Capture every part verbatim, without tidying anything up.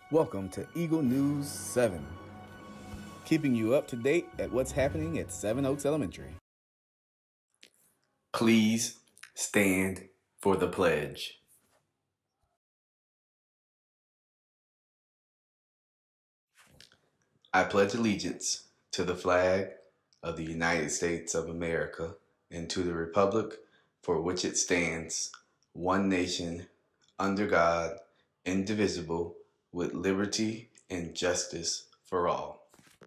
Welcome to Eagle News seven, keeping you up to date at what's happening at Seven Oaks Elementary. Please stand for the pledge. I pledge allegiance to the flag of the United States of America and to the republic for which it stands, one nation, under God, indivisible, with liberty and justice for all.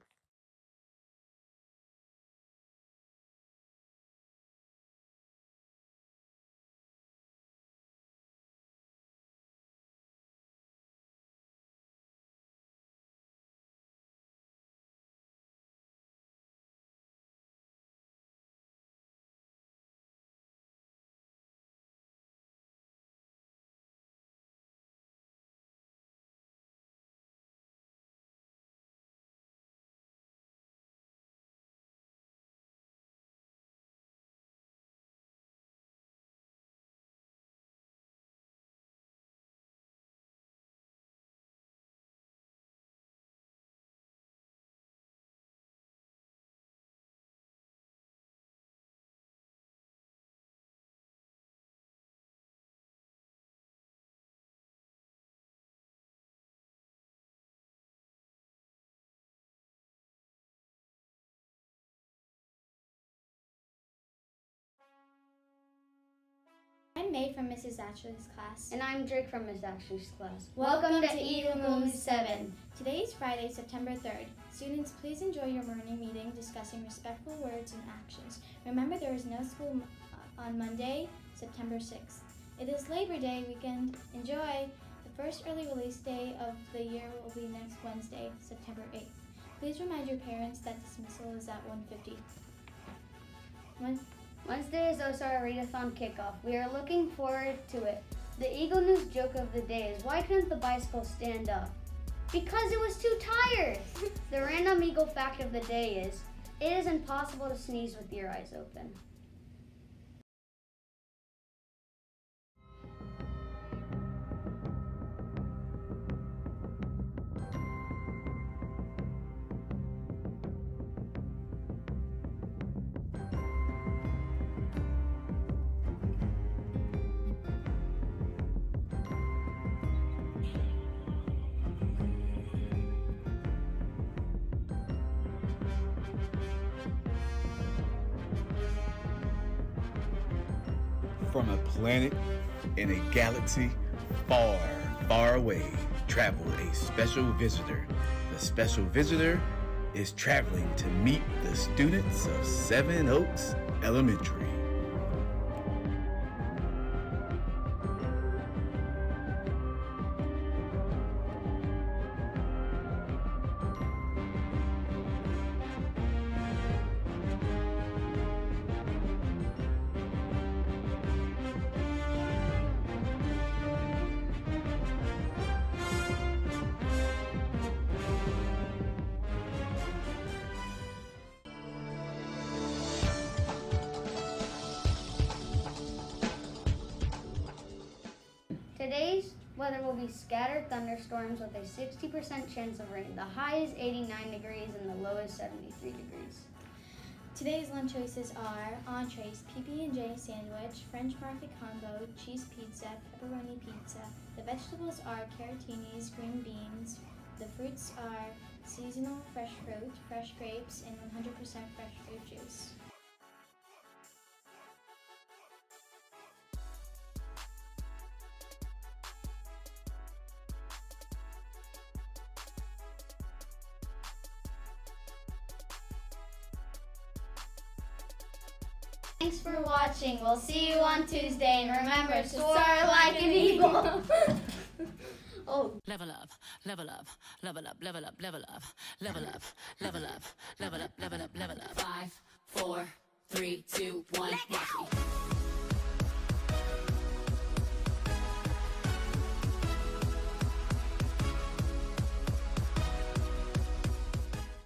I'm May from Missus Ashley's class. And I'm Drake from Miss Ashley's class. Welcome, Welcome to, to Eagle News seven. Today is Friday, September third. Students, please enjoy your morning meeting discussing respectful words and actions. Remember, there is no school on Monday, September sixth. It is Labor Day weekend. Enjoy! The first early release day of the year will be next Wednesday, September eighth. Please remind your parents that dismissal is at one fifty. When Wednesday is also our readathon kickoff. We are looking forward to it. The Eagle News joke of the day is, why couldn't the bicycle stand up? Because it was too tired! The random Eagle fact of the day is, it is impossible to sneeze with your eyes open. From a planet in a galaxy far, far away, traveled a special visitor. The special visitor is traveling to meet the students of Seven Oaks Elementary. Today's weather will be scattered thunderstorms with a sixty percent chance of rain. The high is eighty-nine degrees and the low is seventy-three degrees. Today's lunch choices are entrees, P B and J sandwich, French market combo, cheese pizza, pepperoni pizza. The vegetables are carrotinis, green beans. The fruits are seasonal fresh fruit, fresh grapes, and one hundred percent fresh fruit juice. Thanks for watching. We'll see you on Tuesday. And remember, soar like an eagle. Oh. Level up, level up, level up, level up, level up, level up, level up, level up, level up, level up. Five, four, three, two, one, watch me.